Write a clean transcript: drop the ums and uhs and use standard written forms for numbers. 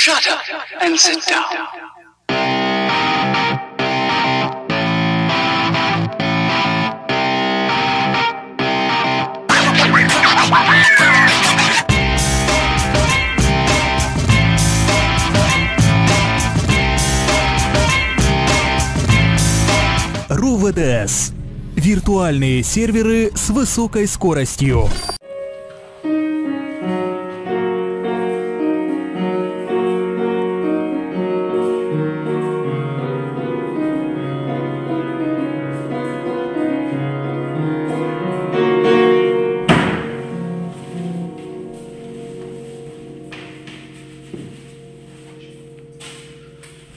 Shut up and sit down. РУ ВДС. Виртуальные серверы с высокой скоростью.